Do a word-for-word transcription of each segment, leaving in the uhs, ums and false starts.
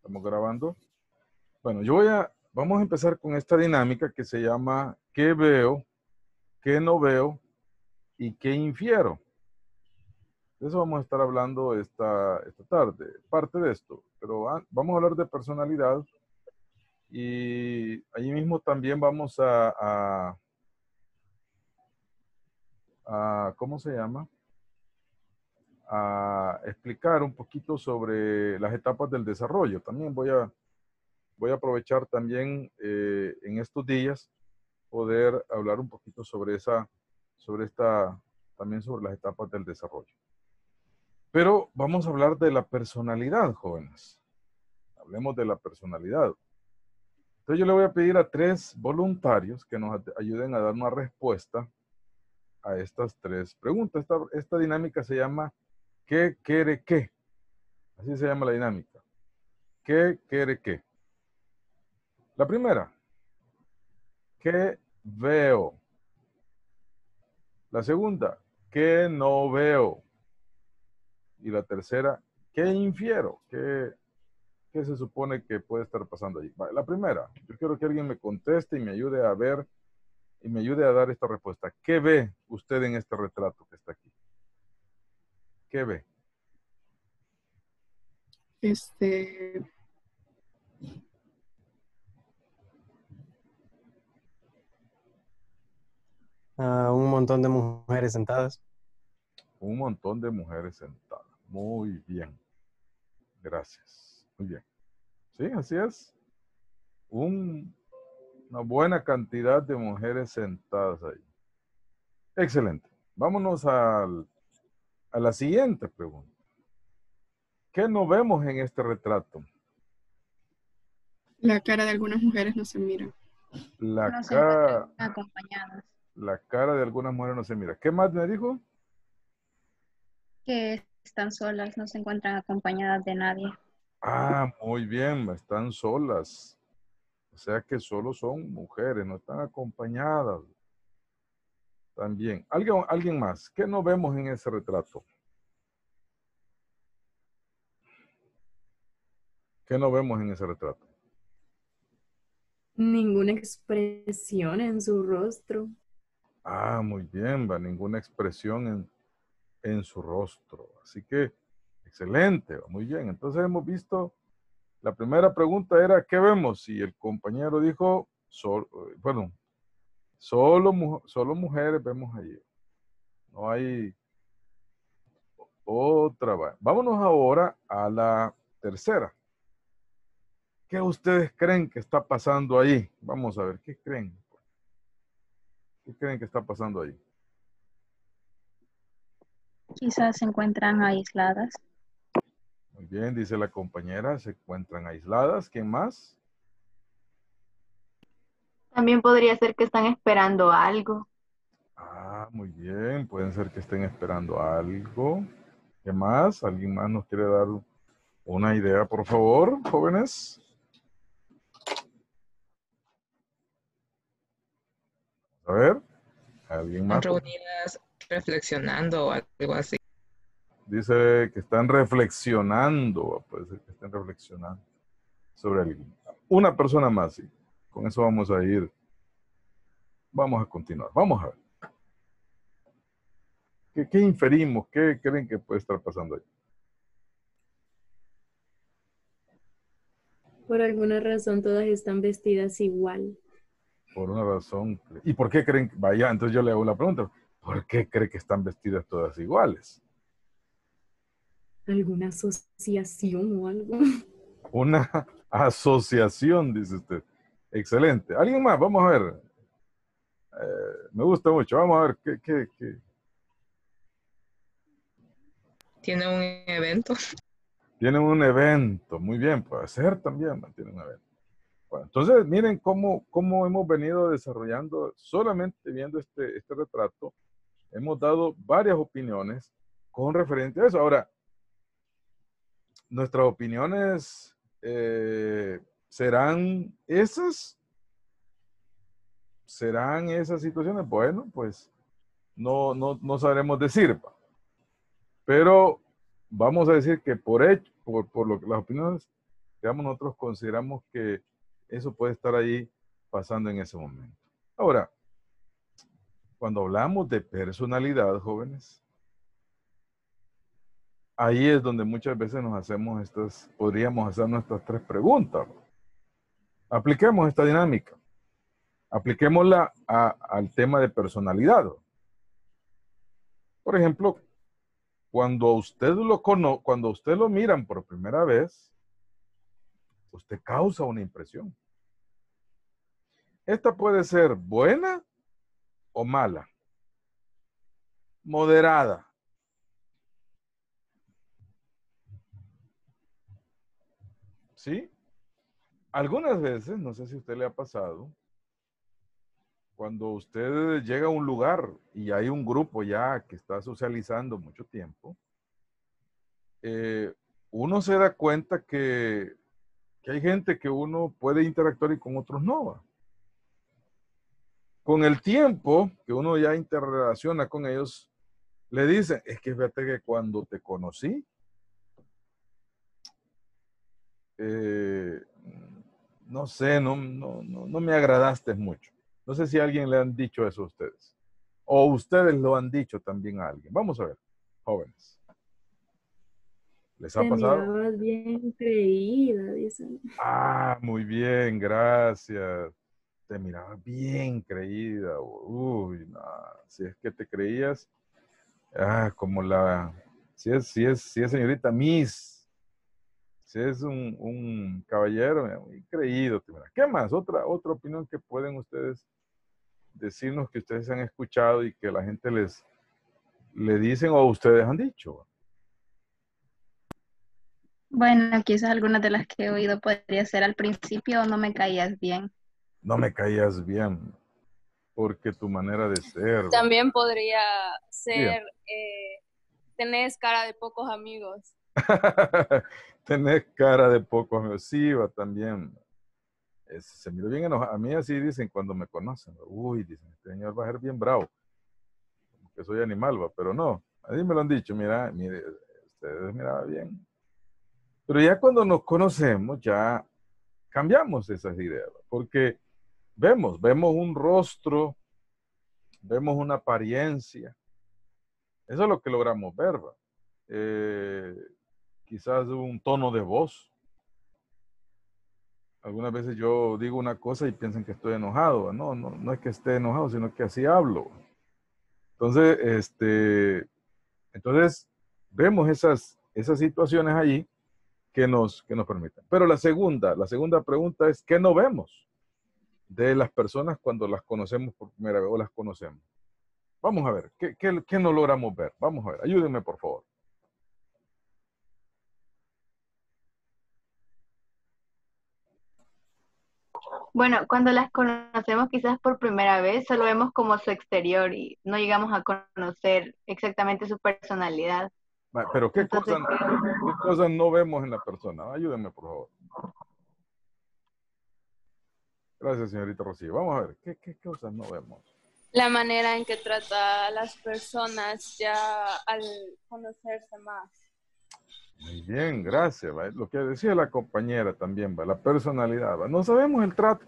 Estamos grabando. Bueno, yo voy a, vamos a empezar con esta dinámica que se llama ¿qué veo? ¿Qué no veo? ¿Y qué infiero? De eso vamos a estar hablando esta, esta tarde, parte de esto. Pero ah, vamos a hablar de personalidad y allí mismo también vamos a, a, a ¿cómo se llama? A explicar un poquito sobre las etapas del desarrollo. También voy a, voy a aprovechar también eh, en estos días poder hablar un poquito sobre esa, sobre esta, también sobre las etapas del desarrollo. Pero vamos a hablar de la personalidad, jóvenes. Hablemos de la personalidad. Entonces yo le voy a pedir a tres voluntarios que nos ayuden a dar una respuesta a estas tres preguntas. Esta, esta dinámica se llama ¿qué quiere qué? Así se llama la dinámica. ¿Qué quiere qué? La primera, ¿qué veo? La segunda, ¿qué no veo? Y la tercera, ¿qué infiero? ¿Qué, qué se supone que puede estar pasando allí? La primera, yo quiero que alguien me conteste y me ayude a ver y me ayude a dar esta respuesta. ¿Qué ve usted en este retrato que está aquí? ¿Qué ve? Este, a un montón de mujeres sentadas. Un montón de mujeres sentadas. Muy bien. Gracias. Muy bien. Sí, así es. Un, una buena cantidad de mujeres sentadas ahí. Excelente. Vámonos al, a la siguiente pregunta. ¿Qué no vemos en este retrato? la cara de algunas mujeres no se mira. La No se cara, encuentran acompañadas. la cara de algunas mujeres no se mira. ¿Qué más me dijo? Que están solas, no se encuentran acompañadas de nadie. Ah, muy bien, están solas. O sea que solo son mujeres, no están acompañadas. También. ¿Alguien, alguien más? ¿Qué no vemos en ese retrato? ¿Qué no vemos en ese retrato? Ninguna expresión en su rostro. Ah, muy bien, va, ninguna expresión en, en su rostro. Así que, excelente, va, muy bien. Entonces hemos visto, la primera pregunta era, ¿qué vemos? Y el compañero dijo, sol, bueno, solo, mu- solo mujeres vemos allí. No hay otra. Va. Vámonos ahora a la tercera. ¿Qué ustedes creen que está pasando ahí? Vamos a ver, ¿qué creen? ¿Qué creen que está pasando ahí? Quizás se encuentran aisladas. Muy bien, dice la compañera, se encuentran aisladas. ¿Quién más? También podría ser que están esperando algo. Ah, muy bien, pueden ser que estén esperando algo. ¿Qué más? ¿Alguien más nos quiere dar una idea, por favor, jóvenes? A ver, ¿alguien más? Reunidas reflexionando o algo así. Dice que están reflexionando, puede ser que estén reflexionando sobre alguien. Una persona más, sí. Con eso vamos a ir. Vamos a continuar. Vamos a ver. ¿Qué, qué inferimos? ¿Qué creen que puede estar pasando ahí? Por alguna razón todas están vestidas igual. Por una razón. ¿Y por qué creen? Vaya, entonces yo le hago la pregunta. ¿Por qué cree que están vestidas todas iguales? ¿Alguna asociación o algo? Una asociación, dice usted. Excelente. ¿Alguien más? Vamos a ver. Eh, me gusta mucho. Vamos a ver qué, qué, qué. Tiene un evento. Tienen un evento. Muy bien, puede ser también. Tienen un evento. Bueno, entonces, miren cómo, cómo hemos venido desarrollando, solamente viendo este, este retrato, hemos dado varias opiniones con referente a eso. Ahora, nuestras opiniones eh, serán esas, serán esas situaciones. Bueno, pues no, no, no sabremos decir, pero vamos a decir que por hecho, por, por lo que las opiniones, digamos, nosotros consideramos que eso puede estar ahí pasando en ese momento. Ahora, cuando hablamos de personalidad, jóvenes, ahí es donde muchas veces nos hacemos estas, podríamos hacer nuestras tres preguntas. Apliquemos esta dinámica. Apliquémosla a, al tema de personalidad. Por ejemplo, cuando usted lo cono, cuando usted lo miran por primera vez, usted causa una impresión. Esta puede ser buena o mala, moderada. ¿Sí? Algunas veces, no sé si a usted le ha pasado, cuando usted llega a un lugar y hay un grupo ya que está socializando mucho tiempo, eh, uno se da cuenta que, que hay gente que uno puede interactuar y con otros no. Con el tiempo que uno ya interrelaciona con ellos, le dicen, es que fíjate que cuando te conocí, eh, no sé, no, no, no, no me agradaste mucho. No sé si a alguien le han dicho eso a ustedes. O ustedes lo han dicho también a alguien. Vamos a ver, jóvenes. ¿Les ha Te pasado? mirabas bien creída, dicen. Ah, muy bien, gracias. Te mirabas bien creída. Uy, no, si es que te creías, ah, como la, si es, si es, si es señorita Miss, si es un, un caballero, mira, muy creído. Te mira. ¿Qué más? Otra, otra opinión que pueden ustedes decirnos que ustedes han escuchado y que la gente les le dicen o ustedes han dicho. Bueno, quizás algunas de las que he oído podría ser al principio no me caías bien. No me caías bien porque tu manera de ser. También podría Bien. ser, eh, tenés cara de pocos amigos. Tenés cara de poco amigos. Sí, va también. Es, se mira bien enojado. A mí así dicen cuando me conocen. Uy, dicen, este señor va a ser bien bravo. Que soy animal, va, pero no. A mí me lo han dicho, mira, mire, ustedes miraban bien. Pero ya cuando nos conocemos, ya cambiamos esas ideas, ¿va? Porque vemos, vemos un rostro, vemos una apariencia. Eso es lo que logramos ver, ¿va? Eh, quizás un tono de voz. Algunas veces yo digo una cosa y piensan que estoy enojado. No, no, no es que esté enojado, sino que así hablo. Entonces, este, entonces vemos esas, esas situaciones allí que nos, que nos permiten. Pero la segunda, la segunda pregunta es, ¿qué no vemos de las personas cuando las conocemos por primera vez o las conocemos? Vamos a ver, ¿qué, qué, qué no logramos ver? Vamos a ver, ayúdenme por favor. Bueno, cuando las conocemos quizás por primera vez, solo vemos como su exterior y no llegamos a conocer exactamente su personalidad. Va, pero ¿qué Entonces, cosas, qué cosas no vemos en la persona? Ayúdenme por favor. Gracias, señorita Rocío. Vamos a ver, ¿qué, qué cosas no vemos? La manera en que trata a las personas ya al conocerse más. Muy bien, gracias. ¿Va? Lo que decía la compañera también, ¿va? La personalidad. ¿Va? No sabemos el trato.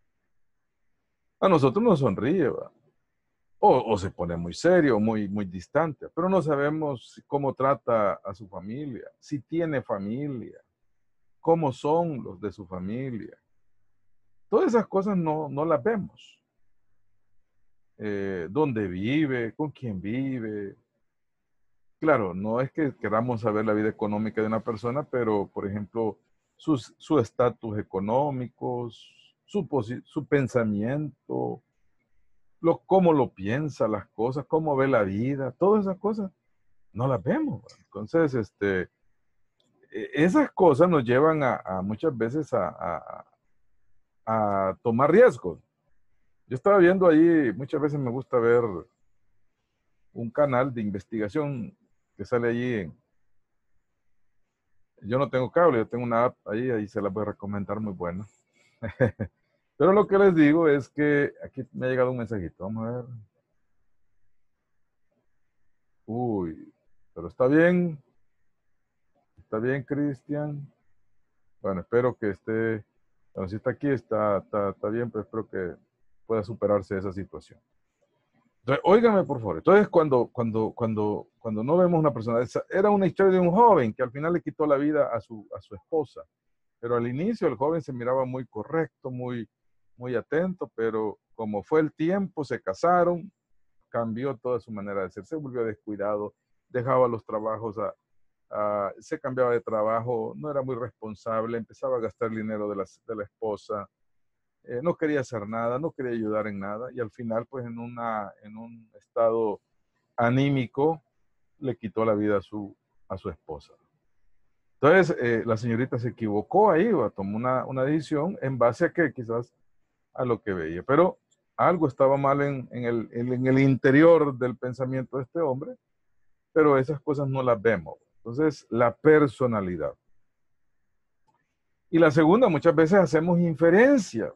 A nosotros nos sonríe, ¿va? O, o se pone muy serio, muy, muy distante, pero no sabemos cómo trata a su familia, si tiene familia, cómo son los de su familia. Todas esas cosas no, no las vemos. Eh, ¿Dónde vive? ¿Con quién vive? Claro, no es que queramos saber la vida económica de una persona, pero, por ejemplo, sus- su estatus económico, su, posi- su pensamiento, lo, cómo lo piensa, las cosas, cómo ve la vida, todas esas cosas no las vemos. Entonces, este, e- esas cosas nos llevan a, a muchas veces a, a- a tomar riesgos. Yo estaba viendo ahí, muchas veces me gusta ver un canal de investigación que sale allí en, yo no tengo cable, yo tengo una app ahí, ahí se la voy a recomendar, muy buena. Pero lo que les digo es que aquí me ha llegado un mensajito, vamos a ver. Uy, pero está bien, está bien, Cristian. Bueno, espero que esté, bueno, si está aquí, está, está, está bien, pero espero que pueda superarse esa situación. Entonces, óigame, por favor. Entonces, cuando, cuando, cuando, cuando no vemos una persona, esa- era una historia de un joven que al final le quitó la vida a su, a su esposa. Pero al inicio el joven se miraba muy correcto, muy, muy atento, pero como fue el tiempo, se casaron, cambió toda su manera de ser, se volvió descuidado, dejaba los trabajos, a, a- se cambiaba de trabajo, no era muy responsable, empezaba a gastar el dinero de la, de la esposa, eh, no quería hacer nada, no quería ayudar en nada, y al final, pues en, una, en un estado anímico, le quitó la vida a su, a su esposa. Entonces, eh, la señorita se equivocó ahí, o tomó una, una decisión en base a que quizás a lo que veía, pero algo estaba mal en, en, el, en, en el interior del pensamiento de este hombre, pero esas cosas no las vemos. Entonces, la personalidad. Y la segunda, muchas veces hacemos inferencia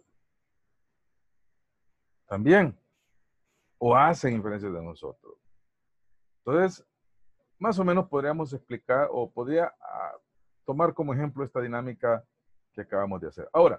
también, o hacen inferencias de nosotros. Entonces, más o menos podríamos explicar, o podría ah, tomar como ejemplo esta dinámica que acabamos de hacer. Ahora,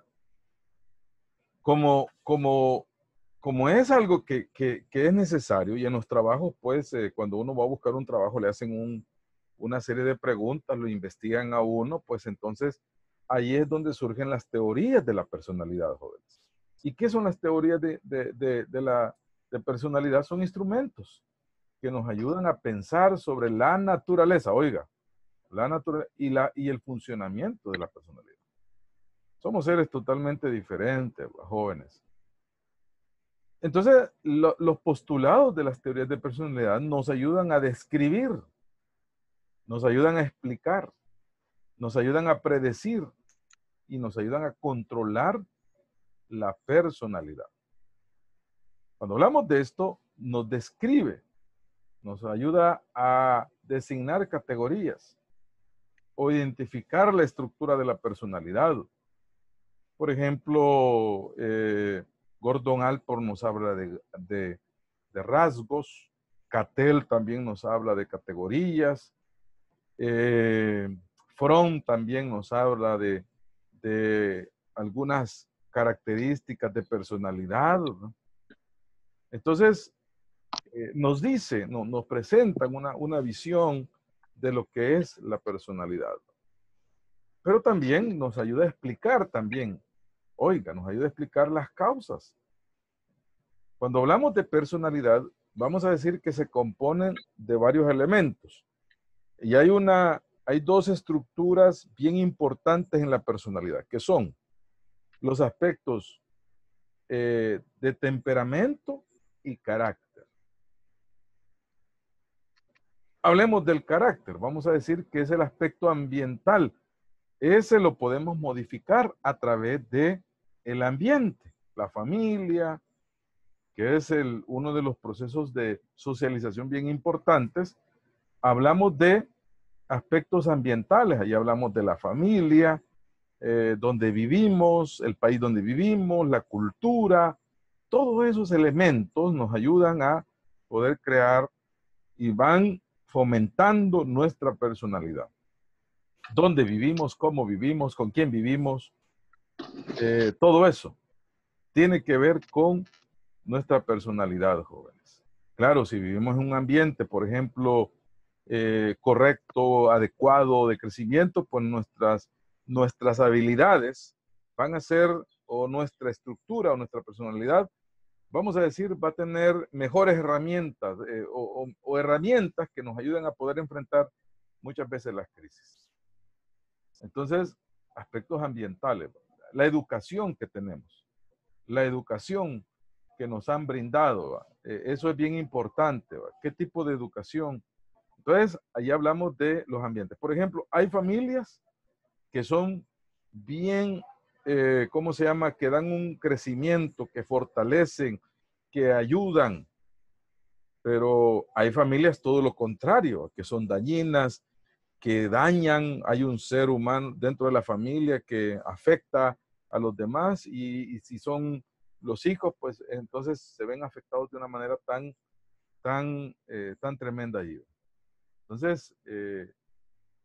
como, como, como es algo que, que, que es necesario, y en los trabajos, pues, eh, cuando uno va a buscar un trabajo, le hacen un, una serie de preguntas, lo investigan a uno, pues entonces ahí es donde surgen las teorías de la personalidad, jóvenes. ¿Y qué son las teorías de, de, de, de la de personalidad? Son instrumentos que nos ayudan a pensar sobre la naturaleza, oiga, la naturaleza y, la, y el funcionamiento de la personalidad. Somos seres totalmente diferentes, jóvenes. Entonces, lo, los postulados de las teorías de personalidad nos ayudan a describir, nos ayudan a explicar, nos ayudan a predecir y nos ayudan a controlar la personalidad. Cuando hablamos de esto, nos describe, nos ayuda a designar categorías o identificar la estructura de la personalidad. Por ejemplo, eh, Gordon Allport nos habla de, de, de rasgos, Cattell también nos habla de categorías, eh, Fromm también nos habla de, de algunas características de personalidad, ¿no? Entonces, eh, nos dice, no, nos presentan una, una visión de lo que es la personalidad. Pero también nos ayuda a explicar también, oiga, nos ayuda a explicar las causas. Cuando hablamos de personalidad, vamos a decir que se componen de varios elementos. Y hay una, hay dos estructuras bien importantes en la personalidad, que son los aspectos eh, de temperamento y carácter. Hablemos del carácter. Vamos a decir que es el aspecto ambiental. Ese lo podemos modificar a través de el ambiente, la familia, que es el, uno de los procesos de socialización bien importantes. Hablamos de aspectos ambientales, ahí hablamos de la familia, eh, donde vivimos, el país donde vivimos, la cultura. Todos esos elementos nos ayudan a poder crear y van fomentando nuestra personalidad. Dónde vivimos, cómo vivimos, con quién vivimos, eh, todo eso tiene que ver con nuestra personalidad, jóvenes. Claro, si vivimos en un ambiente, por ejemplo, eh, correcto, adecuado de crecimiento, pues nuestras, nuestras habilidades van a ser, o nuestra estructura o nuestra personalidad, vamos a decir, va a tener mejores herramientas eh, o, o, o herramientas que nos ayuden a poder enfrentar muchas veces las crisis. Entonces, aspectos ambientales, la educación que tenemos, la educación que nos han brindado, eh, eso es bien importante, ¿va? ¿Qué tipo de educación? Entonces, ahí hablamos de los ambientes. Por ejemplo, hay familias que son bien, eh, ¿cómo se llama? Que dan un crecimiento, que fortalecen, que ayudan. Pero hay familias todo lo contrario, que son dañinas, que dañan. Hay un ser humano dentro de la familia que afecta a los demás y, y si son los hijos, pues entonces se ven afectados de una manera tan, tan, eh, tan tremenda allí. Entonces, eh,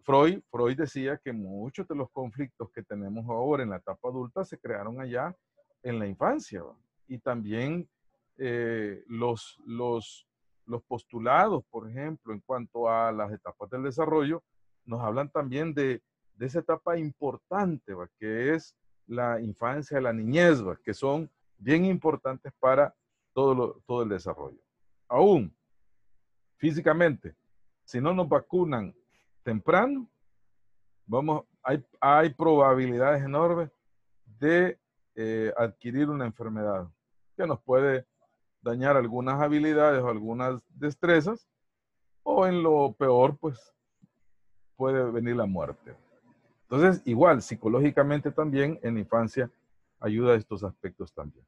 Freud, Freud decía que muchos de los conflictos que tenemos ahora en la etapa adulta se crearon allá en la infancia, ¿va? Y también eh, los, los, los postulados, por ejemplo, en cuanto a las etapas del desarrollo, nos hablan también de, de esa etapa importante, ¿va? Que es la infancia, la niñez, ¿va? Que son bien importantes para todo, lo, todo el desarrollo. Aún, físicamente, si no nos vacunan temprano, vamos, hay, hay probabilidades enormes de eh, adquirir una enfermedad que nos puede dañar algunas habilidades o algunas destrezas, o en lo peor, pues, puede venir la muerte. Entonces, igual, psicológicamente también, en la infancia, ayuda a estos aspectos también.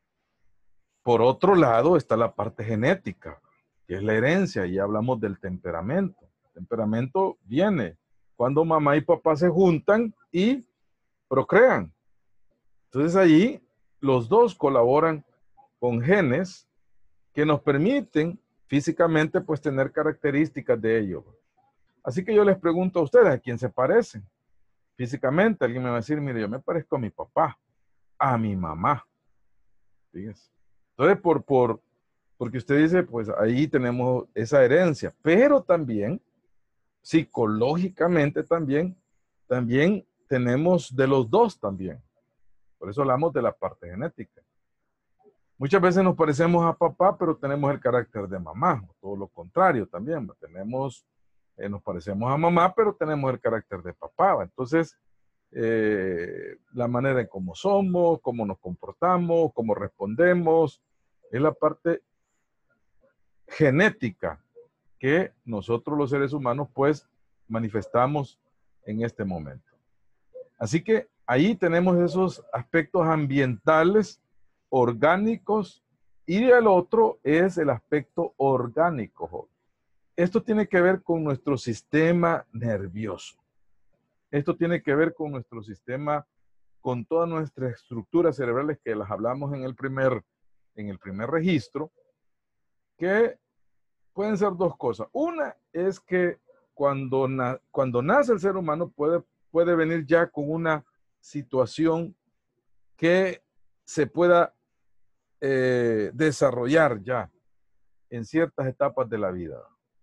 Por otro lado, está la parte genética, que es la herencia, y hablamos del temperamento. El temperamento viene cuando mamá y papá se juntan y procrean. Entonces allí los dos colaboran con genes que nos permiten físicamente pues tener características de ellos. Así que yo les pregunto a ustedes, ¿a quién se parecen? Físicamente, alguien me va a decir, mire, yo me parezco a mi papá, a mi mamá. Fíjense. Entonces, por, por, porque usted dice, pues ahí tenemos esa herencia, pero también, psicológicamente también, también tenemos de los dos también. Por eso hablamos de la parte genética. Muchas veces nos parecemos a papá, pero tenemos el carácter de mamá. Todo lo contrario también. Tenemos, eh, nos parecemos a mamá, pero tenemos el carácter de papá. Entonces, eh, la manera en cómo somos, cómo nos comportamos, cómo respondemos, es la parte genética que nosotros los seres humanos pues manifestamos en este momento. Así que ahí tenemos esos aspectos ambientales, orgánicos, y el otro es el aspecto orgánico. Esto tiene que ver con nuestro sistema nervioso. Esto tiene que ver con nuestro sistema, con todas nuestras estructuras cerebrales que las hablamos en el primer, en el primer registro, que pueden ser dos cosas. Una es que cuando, na, cuando nace el ser humano puede, puede venir ya con una situación que se pueda eh, desarrollar ya en ciertas etapas de la vida.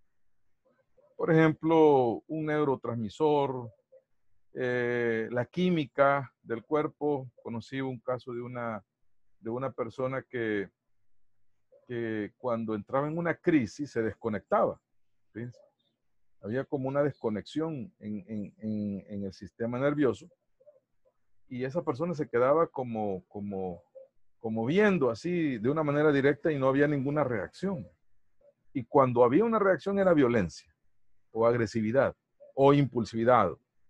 Por ejemplo, un neurotransmisor, eh, la química del cuerpo. Conocí un caso de una, de una persona que, que cuando entraba en una crisis se desconectaba. ¿Sí? Había como una desconexión en, en, en, en el sistema nervioso, y esa persona se quedaba como, como, como viendo así de una manera directa y no había ninguna reacción. Y cuando había una reacción era violencia o agresividad o impulsividad.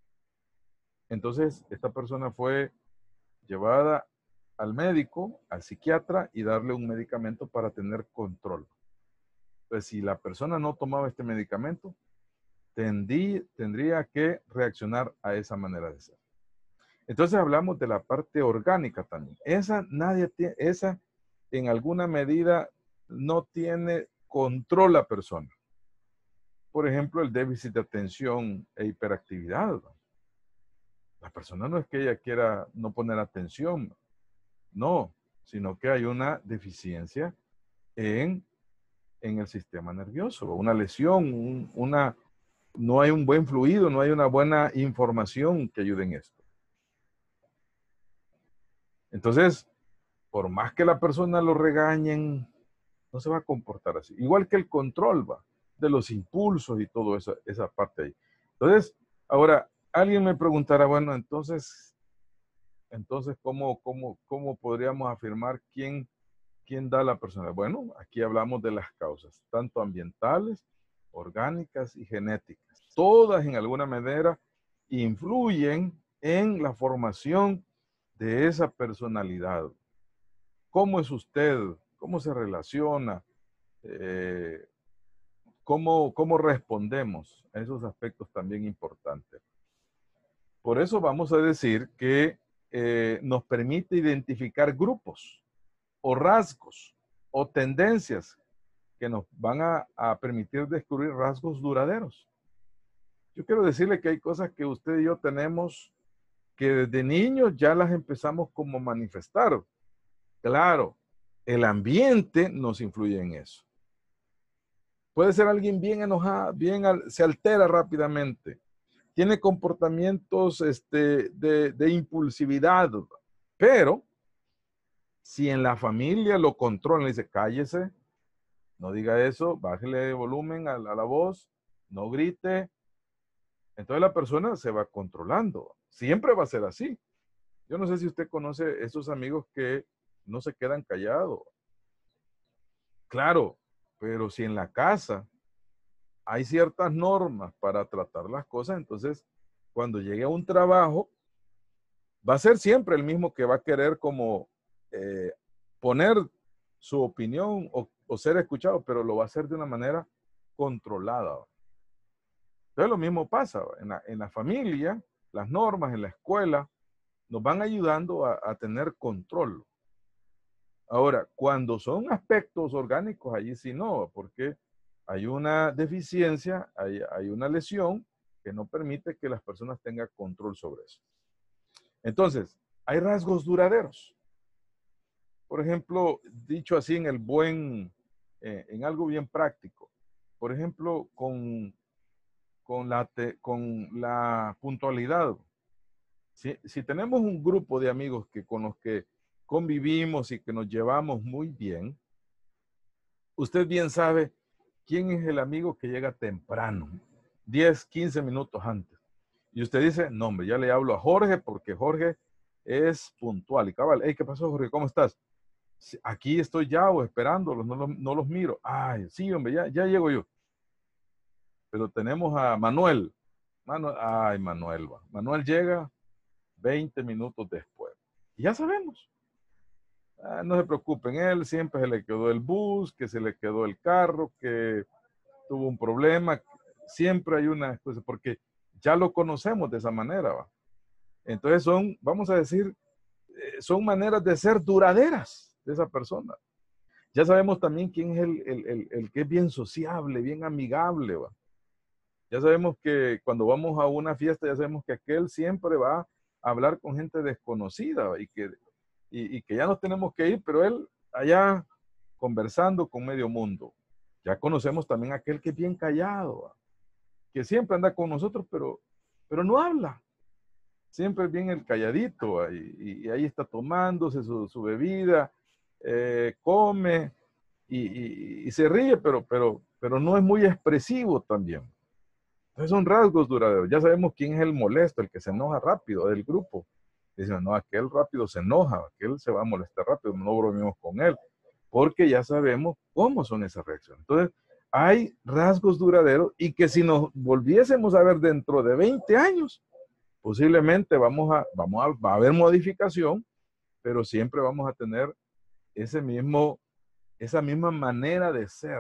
Entonces esta persona fue llevada al médico, al psiquiatra, y darle un medicamento para tener control. Pues si la persona no tomaba este medicamento, tendí, tendría que reaccionar a esa manera de ser. Entonces hablamos de la parte orgánica también. Esa nadie tiene, esa en alguna medida no tiene control la persona. Por ejemplo, el déficit de atención e hiperactividad, ¿no? La persona no es que ella quiera no poner atención, no, sino que hay una deficiencia en, en el sistema nervioso, una lesión, un, una, no hay un buen fluido, no hay una buena información que ayude en esto. Entonces, por más que la persona lo regañen, no se va a comportar así. Igual que el control, va, de los impulsos y toda esa, esa parte ahí. Entonces, ahora, alguien me preguntará, bueno, entonces, entonces ¿cómo, cómo, cómo podríamos afirmar quién, quién da la personalidad? Bueno, aquí hablamos de las causas, tanto ambientales, orgánicas y genéticas. Todas en alguna manera influyen en la formación de esa personalidad. ¿Cómo es usted? ¿Cómo se relaciona? Eh, ¿cómo, ¿Cómo respondemos a esos aspectos también importantes? Por eso vamos a decir que eh, nos permite identificar grupos o rasgos o tendencias que nos van a, a permitir descubrir rasgos duraderos. Yo quiero decirle que hay cosas que usted y yo tenemos que desde niños ya las empezamos como a manifestar. Claro, el ambiente nos influye en eso. Puede ser alguien bien enojado, bien al- se altera rápidamente, tiene comportamientos este, de, de impulsividad, pero si en la familia lo controlan, le dice, cállese, no diga eso, bájele volumen a la, a la voz, no grite, entonces la persona se va controlando. Siempre va a ser así. Yo no sé si usted conoce esos amigos que no se quedan callados. Claro, pero si en la casa hay ciertas normas para tratar las cosas, entonces cuando llegue a un trabajo, va a ser siempre el mismo que va a querer como eh, poner su opinión o, o ser escuchado, pero lo va a hacer de una manera controlada. Entonces lo mismo pasa en la, en la familia, las normas, en la escuela, nos van ayudando a, a tener control. Ahora, cuando son aspectos orgánicos, allí sí no, porque hay una deficiencia, hay, hay una lesión que no permite que las personas tengan control sobre eso. Entonces, hay rasgos duraderos. Por ejemplo, dicho así en el buen, eh, en algo bien práctico. Por ejemplo, con, con, la, te, con la puntualidad. Si, si tenemos un grupo de amigos que, con los que convivimos y que nos llevamos muy bien, usted bien sabe quién es el amigo que llega temprano, diez, quince minutos antes. Y usted dice, no, hombre, ya le hablo a Jorge porque Jorge es puntual y cabal. Hey, ¿qué pasó, Jorge? ¿Cómo estás? Aquí estoy ya o esperándolos, no los, no los miro. Ay, sí, hombre, ya, ya llego yo. Pero tenemos a Manuel. Manuel ay, Manuel va. Manuel llega veinte minutos después. Y ya sabemos. Ah, no se preocupen, él siempre se le quedó el bus, que se le quedó el carro, que tuvo un problema. Siempre hay una cosa, porque ya lo conocemos de esa manera, ¿va? Entonces son, vamos a decir, eh, son maneras de ser duraderas de esa persona. Ya sabemos también quién es el, el, el, el que es bien sociable, bien amigable, ¿va? Ya sabemos que cuando vamos a una fiesta, ya sabemos que aquel siempre va a hablar con gente desconocida, ¿va? Y que Y, y que ya nos tenemos que ir, pero él allá conversando con medio mundo. Ya conocemos también a aquel que es bien callado, ¿va? Que siempre anda con nosotros, pero, pero no habla. Siempre es bien el calladito, ¿va? Y, y ahí está tomándose su, su bebida, eh, come y, y, y se ríe, pero, pero, pero no es muy expresivo también. Entonces son rasgos duraderos. Ya sabemos quién es el molesto, el que se enoja rápido del grupo. Dicen, no, aquel rápido se enoja, aquel se va a molestar rápido, no bromeemos con él, porque ya sabemos cómo son esas reacciones. Entonces, hay rasgos duraderos y que si nos volviésemos a ver dentro de veinte años, posiblemente vamos a, vamos a, va a haber modificación, pero siempre vamos a tener ese mismo, esa misma manera de ser.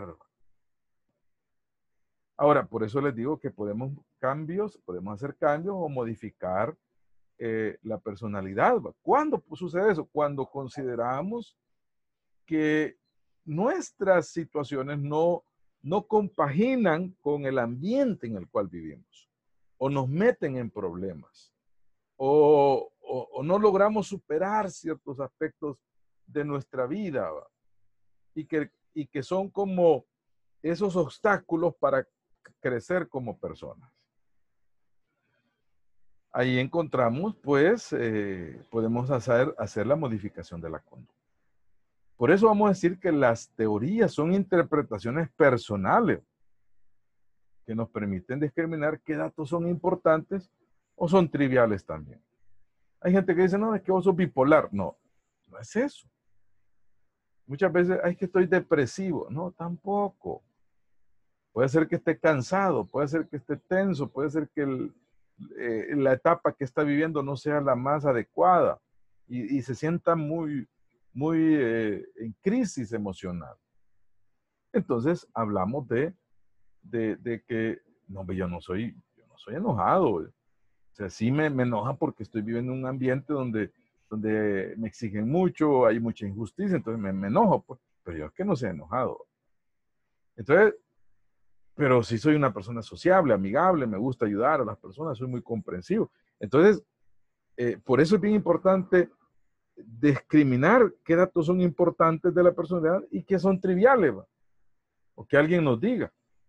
Ahora, por eso les digo que podemos cambios, podemos hacer cambios o modificar Eh, la personalidad. ¿Cuándo sucede eso? Cuando consideramos que nuestras situaciones no, no compaginan con el ambiente en el cual vivimos o nos meten en problemas o, o, o no logramos superar ciertos aspectos de nuestra vida, ¿va? Y que, y que son como esos obstáculos para crecer como personas. Ahí encontramos, pues, eh, podemos hacer, hacer la modificación de la conducta. Por eso vamos a decir que las teorías son interpretaciones personales que nos permiten discriminar qué datos son importantes o son triviales también. Hay gente que dice, no, es que vos sos bipolar. No, no es eso. Muchas veces, ay, es que estoy depresivo. No, tampoco. Puede ser que esté cansado, puede ser que esté tenso, puede ser que el, eh, la etapa que está viviendo no sea la más adecuada y, y se sienta muy, muy eh, en crisis emocional. Entonces hablamos de, de, de que, no, yo no soy, yo no soy enojado. O sea, sí me, me enoja porque estoy viviendo en un ambiente donde, donde me exigen mucho, hay mucha injusticia, entonces me, me enojo, pues, pero yo es que no soy enojado. Entonces, pero sí soy una persona sociable, amigable, me gusta ayudar a las personas, soy muy comprensivo. Entonces, eh, por eso es bien importante discriminar qué datos son importantes de la personalidad y qué son triviales, ¿va? O que alguien nos diga.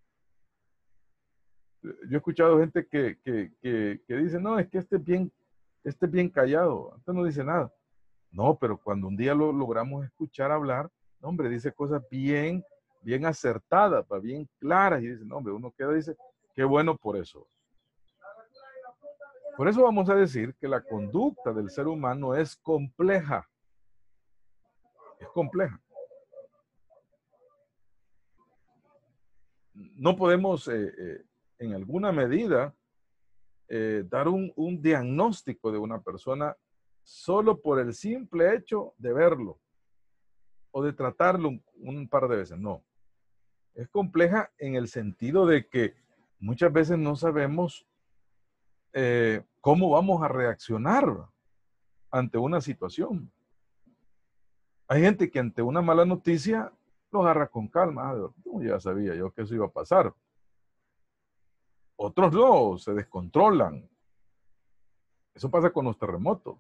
Yo he escuchado gente que, que, que, que dice, no, es que este es bien, este es bien callado, este no dice nada. No, pero cuando un día lo logramos escuchar hablar, no, hombre, dice cosas bien, bien acertadas, ¿va? Bien claras, y dice, no, hombre, uno queda y dice, qué bueno por eso. Por eso vamos a decir que la conducta del ser humano es compleja. Es compleja. No podemos, eh, eh, en alguna medida, eh, dar un, un diagnóstico de una persona solo por el simple hecho de verlo o de tratarlo un, un par de veces. No. Es compleja en el sentido de que muchas veces no sabemos eh, cómo vamos a reaccionar ante una situación. Hay gente que ante una mala noticia lo agarra con calma. Ah, no, ya sabía yo que eso iba a pasar. Otros no, se descontrolan. Eso pasa con los terremotos.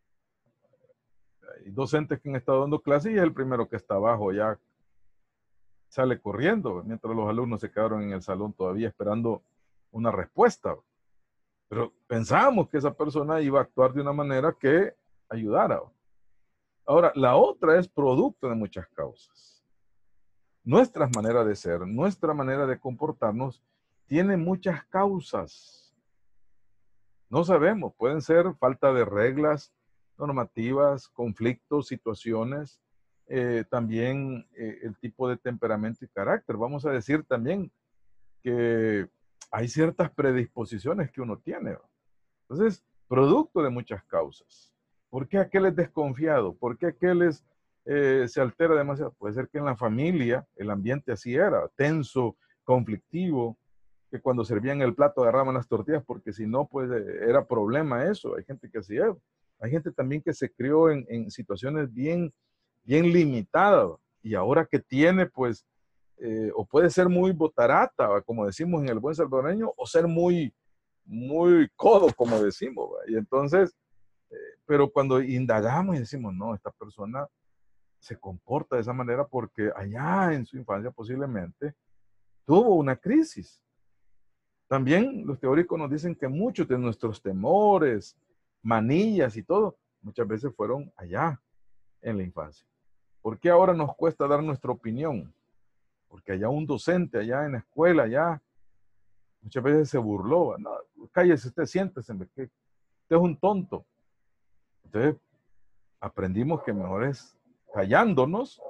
Hay docentes que han estado dando clases y es el primero que está abajo, ya sale corriendo, mientras los alumnos se quedaron en el salón todavía esperando una respuesta. Pero pensábamos que esa persona iba a actuar de una manera que ayudara. Ahora, la otra es producto de muchas causas. Nuestras maneras de ser, nuestra manera de comportarnos, tiene muchas causas. No sabemos, pueden ser falta de reglas normativas, conflictos, situaciones, eh, también eh, el tipo de temperamento y carácter. Vamos a decir también que hay ciertas predisposiciones que uno tiene. Entonces, producto de muchas causas. ¿Por qué aquel es desconfiado? ¿Por qué aquel es, eh, se altera demasiado? Puede ser que en la familia el ambiente así era, tenso, conflictivo, que cuando servían el plato agarraban las tortillas porque si no, pues eh, era problema eso. Hay gente que así es. Hay gente también que se crió en, en situaciones bien, bien limitadas y ahora que tiene, pues, eh, o puede ser muy botarata, como decimos en el buen salvadoreño, o ser muy, muy codo, como decimos. ¿Va? Y entonces, eh, pero cuando indagamos y decimos, no, esta persona se comporta de esa manera porque allá en su infancia posiblemente tuvo una crisis. También los teóricos nos dicen que muchos de nuestros temores, manillas y todo, muchas veces fueron allá en la infancia. ¿Por qué ahora nos cuesta dar nuestra opinión? Porque allá un docente, allá en la escuela, allá, muchas veces se burló. No, cállese usted, siéntese, que usted es un tonto. Entonces, aprendimos que mejor es callándonos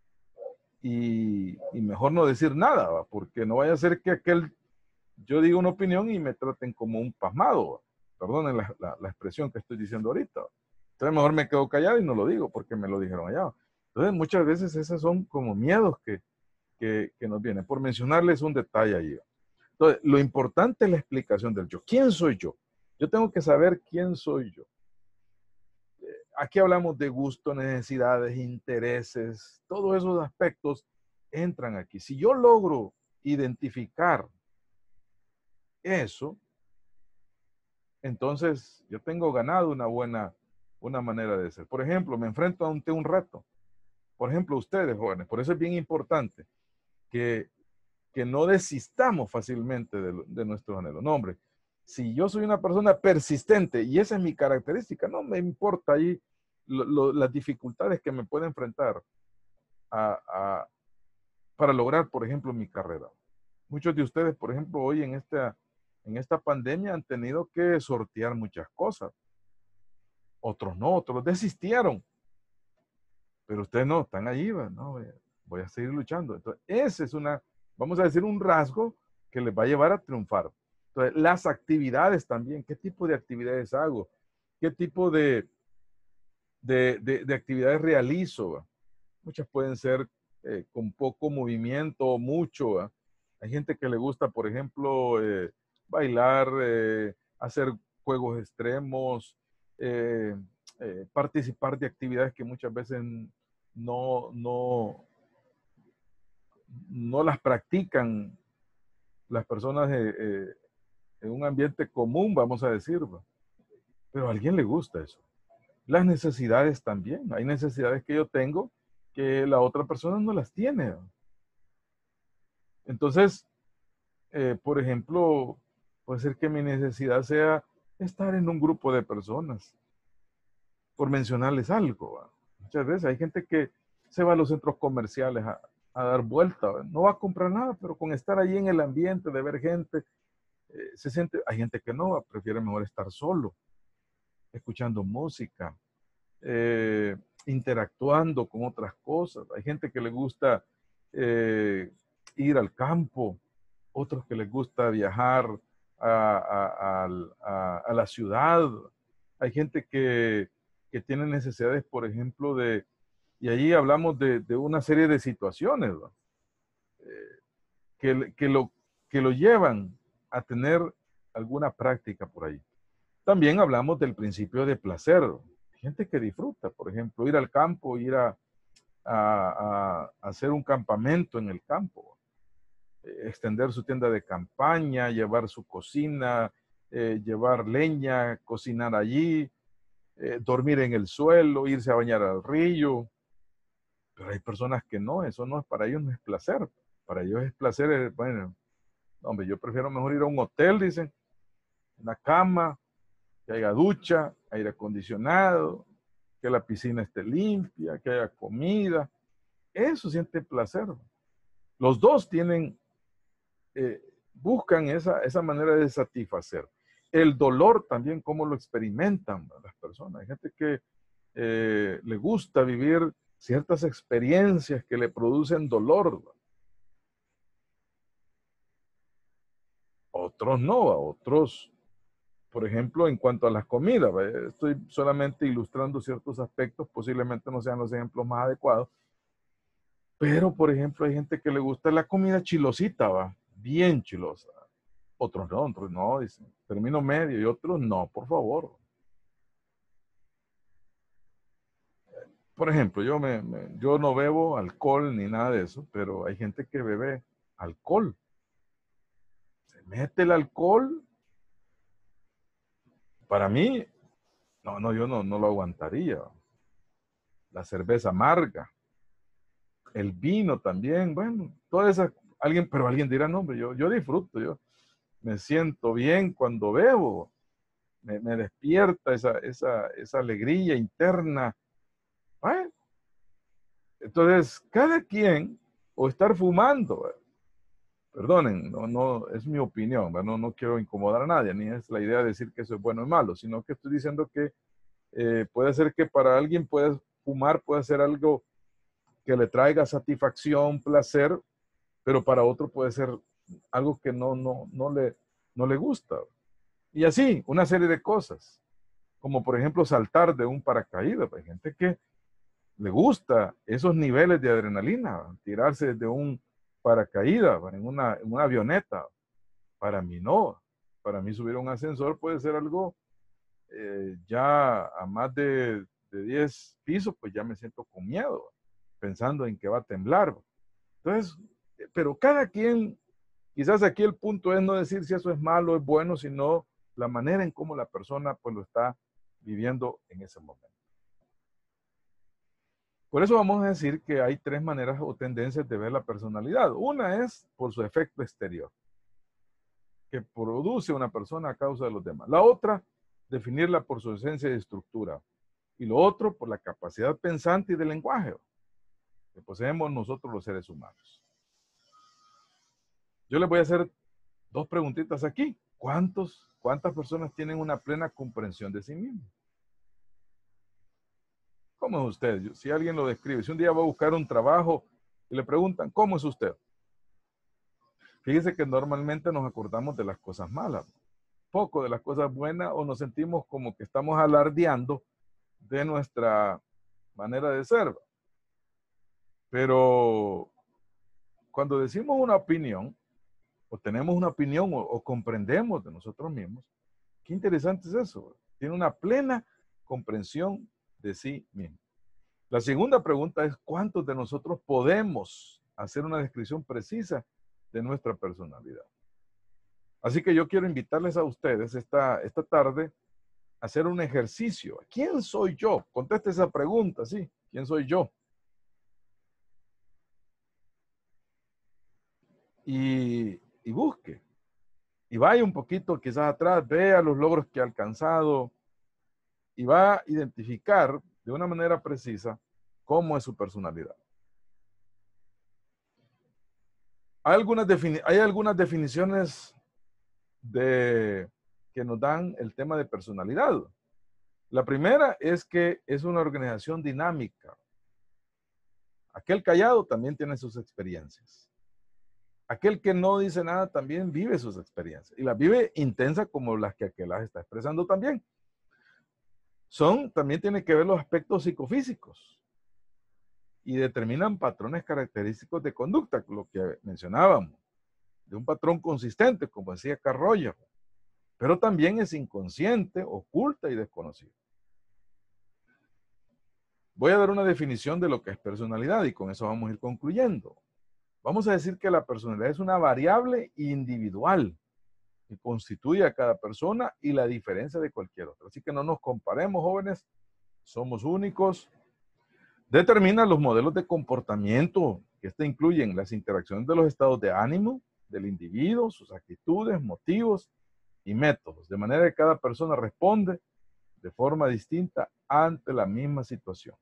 y, y mejor no decir nada, ¿va? Porque no vaya a ser que aquel, yo diga una opinión y me traten como un pasmado, ¿va? Perdonen la, la, la expresión que estoy diciendo ahorita, ¿va? Entonces mejor me quedo callado y no lo digo porque me lo dijeron allá. Entonces muchas veces esos son como miedos que, que, que nos vienen. Por mencionarles un detalle ahí. Entonces, lo importante es la explicación del yo. ¿Quién soy yo? Yo tengo que saber quién soy yo. Aquí hablamos de gusto, necesidades, intereses, todos esos aspectos entran aquí. Si yo logro identificar eso, entonces yo tengo ganado una buena una manera de ser. Por ejemplo, me enfrento ante un reto. Por ejemplo, ustedes jóvenes, por eso es bien importante que, que no desistamos fácilmente de, de nuestros anhelos. No, hombre, si yo soy una persona persistente y esa es mi característica, no me importa ahí lo, lo, las dificultades que me pueda enfrentar a, a, para lograr, por ejemplo, mi carrera. Muchos de ustedes, por ejemplo, hoy en esta, en esta pandemia han tenido que sortear muchas cosas. Otros no, otros desistieron. Pero ustedes no, están ahí, no, voy a seguir luchando. Entonces, ese es una, vamos a decir, un rasgo que les va a llevar a triunfar. Entonces, las actividades también, ¿qué tipo de actividades hago? ¿Qué tipo de, de, de, de actividades realizo? Muchas pueden ser eh, con poco movimiento o mucho. ¿eh? Hay gente que le gusta, por ejemplo, eh, bailar, eh, hacer juegos extremos, eh, eh, participar de actividades que muchas veces no, no, no las practican las personas eh, eh, en un ambiente común, vamos a decir, ¿va? Pero a alguien le gusta eso. Las necesidades también. Hay necesidades que yo tengo que la otra persona no las tiene, ¿va? Entonces, eh, por ejemplo, puede ser que mi necesidad sea estar en un grupo de personas, por mencionarles algo, ¿va? Muchas veces hay gente que se va a los centros comerciales a, a dar vuelta, ¿va? No va a comprar nada, pero con estar ahí en el ambiente, de ver gente, eh, se siente, hay gente que no, ¿va? Prefiere mejor estar solo, escuchando música, eh, interactuando con otras cosas. Hay gente que le gusta eh, ir al campo, otros que les gusta viajar a, a, a, a, a la ciudad. Hay gente que, que tiene necesidades, por ejemplo, de, y allí hablamos de, de una serie de situaciones, ¿no? eh, que, que, lo, que lo llevan a tener alguna práctica por ahí. También hablamos del principio de placer. Hay gente que disfruta, por ejemplo, ir al campo, ir a, a, a hacer un campamento en el campo, eh, extender su tienda de campaña, llevar su cocina, eh, llevar leña, cocinar allí, eh, dormir en el suelo, irse a bañar al río. Pero hay personas que no, eso no es para ellos, no es placer. Para ellos es placer, eh, bueno, hombre, yo prefiero mejor ir a un hotel, dicen, una cama, que haya ducha, aire acondicionado, que la piscina esté limpia, que haya comida. Eso siente placer. Los dos tienen, eh, buscan esa, esa manera de satisfacer. El dolor también, cómo lo experimentan las personas. Hay gente que eh, le gusta vivir ciertas experiencias que le producen dolor. Otros no, otros, por ejemplo, en cuanto a las comidas, ¿ve? Estoy solamente ilustrando ciertos aspectos, posiblemente no sean los ejemplos más adecuados, pero, por ejemplo, hay gente que le gusta la comida chilosita, ¿va? Bien chilosa. Otros no, otros no, dicen, término medio, y otros no, por favor. Por ejemplo, yo, me, me, yo no bebo alcohol ni nada de eso, pero hay gente que bebe alcohol. Se mete el alcohol. Para mí, no, no, yo no, no lo aguantaría. La cerveza amarga, el vino también, bueno, toda esa, alguien, pero alguien dirá, no, hombre, yo, yo disfruto, yo me siento bien cuando bebo, me, me despierta esa, esa, esa alegría interna. Bueno, entonces, cada quien, o estar fumando, perdonen, no, no, es mi opinión, no, no quiero incomodar a nadie, ni es la idea de decir que eso es bueno o malo, sino que estoy diciendo que eh, puede ser que para alguien puede fumar, puede ser algo que le traiga satisfacción, placer, pero para otro puede ser algo que no, no, no, le, no le gusta. Y así, una serie de cosas, como por ejemplo saltar de un paracaídas. Hay gente que le gusta esos niveles de adrenalina, tirarse desde un paracaídas en una, en una avioneta. Para mí no. Para mí subir a un ascensor puede ser algo eh, ya a más de, de diez pisos, pues ya me siento con miedo, pensando en que va a temblar. Entonces, pero cada quien, quizás aquí el punto es no decir si eso es malo o es bueno, sino la manera en cómo la persona pues lo está viviendo en ese momento. Por eso vamos a decir que hay tres maneras o tendencias de ver la personalidad. Una es por su efecto exterior, que produce una persona a causa de los demás. La otra, definirla por su esencia y estructura. Y lo otro, por la capacidad pensante y de lenguaje que poseemos nosotros los seres humanos. Yo les voy a hacer dos preguntitas aquí. ¿Cuántos, cuántas personas tienen una plena comprensión de sí mismos? ¿Cómo es usted? Si alguien lo describe, si un día va a buscar un trabajo y le preguntan, ¿cómo es usted? Fíjese que normalmente nos acordamos de las cosas malas, poco de las cosas buenas, o nos sentimos como que estamos alardeando de nuestra manera de ser. Pero cuando decimos una opinión, o tenemos una opinión, o, o comprendemos de nosotros mismos, qué interesante es eso. Tiene una plena comprensión de sí mismo. La segunda pregunta es, ¿cuántos de nosotros podemos hacer una descripción precisa de nuestra personalidad? Así que yo quiero invitarles a ustedes esta, esta tarde a hacer un ejercicio. ¿Quién soy yo? Conteste esa pregunta, ¿sí? ¿Quién soy yo? Y, y busque. Y vaya un poquito quizás atrás, vea los logros que ha alcanzado y va a identificar de una manera precisa cómo es su personalidad. Hay algunas, defini- hay algunas definiciones de, que nos dan el tema de personalidad. La primera es que es una organización dinámica. Aquel callado también tiene sus experiencias. Aquel que no dice nada también vive sus experiencias. Y las vive intensa como las que aquel las está expresando también. Son, también tiene que ver los aspectos psicofísicos. Y determinan patrones característicos de conducta, lo que mencionábamos. De un patrón consistente, como decía Carl Rogers. Pero también es inconsciente, oculta y desconocida. Voy a dar una definición de lo que es personalidad y con eso vamos a ir concluyendo. Vamos a decir que la personalidad es una variable individual que constituye a cada persona y la diferencia de cualquier otra. Así que no nos comparemos, jóvenes, somos únicos. Determina los modelos de comportamiento, que este incluyen las interacciones de los estados de ánimo del individuo, sus actitudes, motivos y métodos, de manera que cada persona responde de forma distinta ante la misma situación.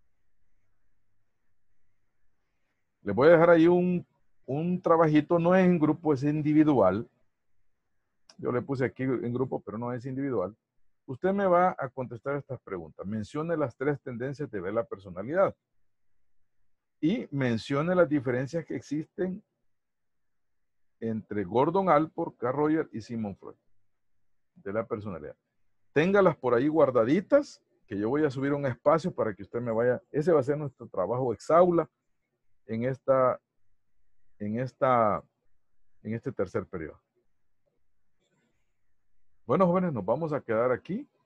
Les voy a dejar ahí un, un trabajito, no es en grupo, es individual. Yo le puse aquí en grupo, pero no es individual. Usted me va a contestar estas preguntas. Mencione las tres tendencias de ver la personalidad. Y mencione las diferencias que existen entre Gordon Allport, Carl Rogers y Sigmund Freud de la personalidad. Téngalas por ahí guardaditas, que yo voy a subir un espacio para que usted me vaya. Ese va a ser nuestro trabajo ex aula en esta, en esta, en este tercer periodo. Bueno, jóvenes, nos vamos a quedar aquí.